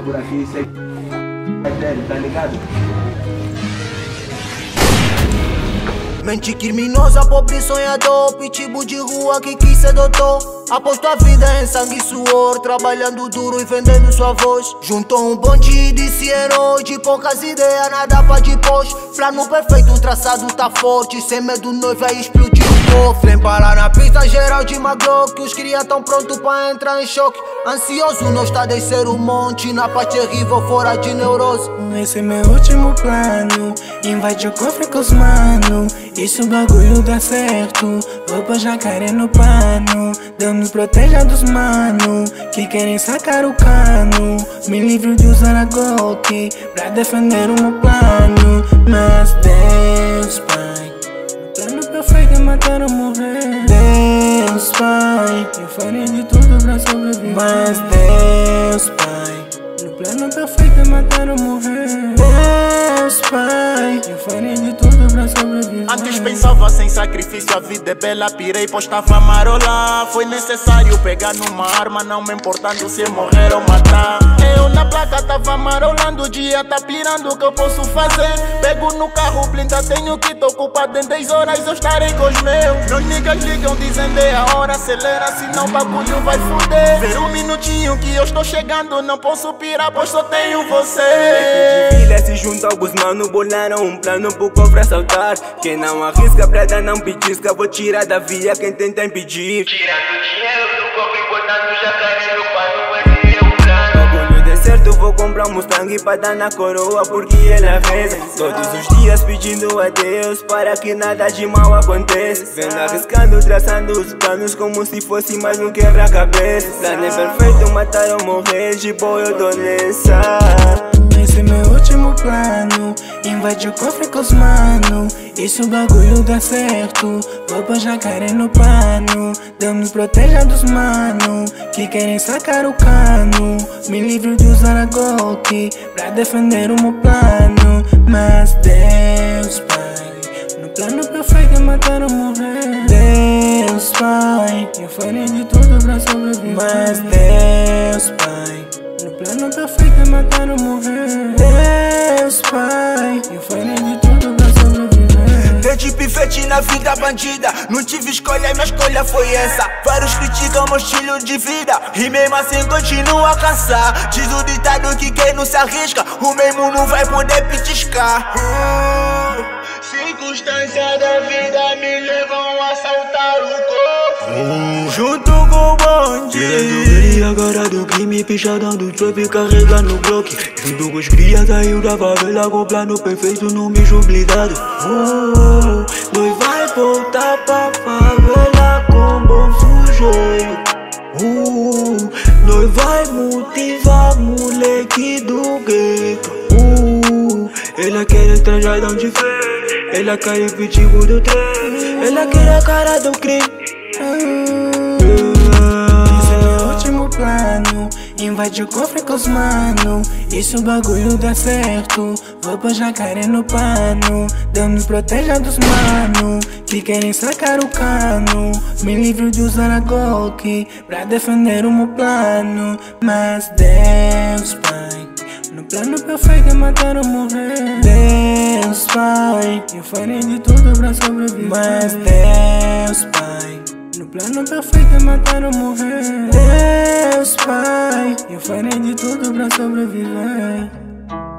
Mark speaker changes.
Speaker 1: por aqui, sei que é dele, tá ligado?
Speaker 2: Mente criminosa, pobre sonhador, pitbull de rua que quis ser doutor. Apostou a vida em sangue e suor, trabalhando duro e vendendo sua voz. Juntou um bonde de herói, de poucas ideias, nada pra depois. Plano perfeito, um traçado tá forte, sem medo nós vai explodir o cofre. Sem parar na pista geral de Maglock, os cria tão pronto pra entrar em choque. Ansioso não está de ser um monte, na paz terrível fora de neurose.
Speaker 3: Esse é meu último plano, invade o cofre com os mano. Isso o bagulho dá certo, vou pra jacaré no pano. Deus nos proteja dos mano, que querem sacar o cano. Me livro de usar a Glock, pra defender o meu plano. Mas Deus, Pai, o plano perfeito é matar ou morrer. Deus, Pai, eu farei de tudo pra sobreviver. Mas Deus, Pai, o plano perfeito é matar ou morrer. Deus, Pai, eu farei de tudo pra sobreviver.
Speaker 4: Antes pensava sem sacrifício, a vida é bela, pirei, postava marola. Foi necessário pegar numa arma, não me importando se morrer ou matar. Eu na placa tava marolando, o dia tá pirando, o que eu posso fazer? Pego no carro, blinda, tenho que tô ocupado. Em 10 horas eu estarei com os meus. Meus niggas ligam, dizem de a hora, acelera, senão o bagulho vai foder. Ver um minutinho que eu estou chegando, não posso pirar, pois só tenho você.
Speaker 5: De vida se junta alguns mano, bolaram um plano pro cofre assaltar. Quem não arrisca, preda não petisca, vou tirar da via quem tenta impedir.
Speaker 6: Tirando dinheiro do cofre, botando jacaré no pano, esse é o plano.
Speaker 5: Bagulho de certo, vou comprar um Mustang pra dar na coroa, porque ela reza todos os dias pedindo a Deus para que nada de mal aconteça. Vendo arriscando, traçando os planos como se fosse mais um quebra-cabeça. Plano é perfeito, matar ou morrer, de boa eu dou nessa.
Speaker 3: Esse é meu último plano, invade o cofre com os mano. Isso o bagulho dá certo, vou pra jacaré no pano. Deus nos proteja dos mano, que querem sacar o cano. Me livro de usar a Glock, pra defender o meu plano. Mas Deus, Pai, no plano perfeito é matar ou morrer. Deus, Pai, eu farei de tudo pra sobreviver. Mas Deus, Pai, no plano perfeito é matar ou morrer. Deus, Pai, eu farei de tudo pra sobreviver.
Speaker 2: Verde pivete na vida bandida, não tive escolha, minha escolha foi essa. Vários criticam meu estilo de vida, e mesmo assim continuo a caçar. Diz o ditado que quem não se arrisca, o mesmo não vai poder pitiscar.
Speaker 4: Circunstâncias da vida me levam a saltar o cofre.
Speaker 2: Junto com o bonde,
Speaker 5: Tirando a cara do crime, pichadão do trap, carrega no bloco. Junto com os cria, saiu da favela com plano perfeito no mijo blindado. Nós vai voltar pra favela com bom sujeito. Nós vai motivar moleque do gueto. Ela quer estrajadão de fé, ela quer o pitbull do trem, ela quer a cara do crime.
Speaker 3: Esse é meu último plano, invade o cofre com os mano. Isso o bagulho dá certo, vou pra jacaré no pano. Deus nos proteja dos mano, que querem sacar o cano. Me livro de usar a Glock, pra defender o meu plano. Mas Deus, Pai, no plano perfeito é matar ou morrer. Deus, Pai, eu farei de tudo pra sobreviver. Mas Deus, Pai, no plano perfeito é matar ou morrer. Deus, Pai, eu farei de tudo pra sobreviver.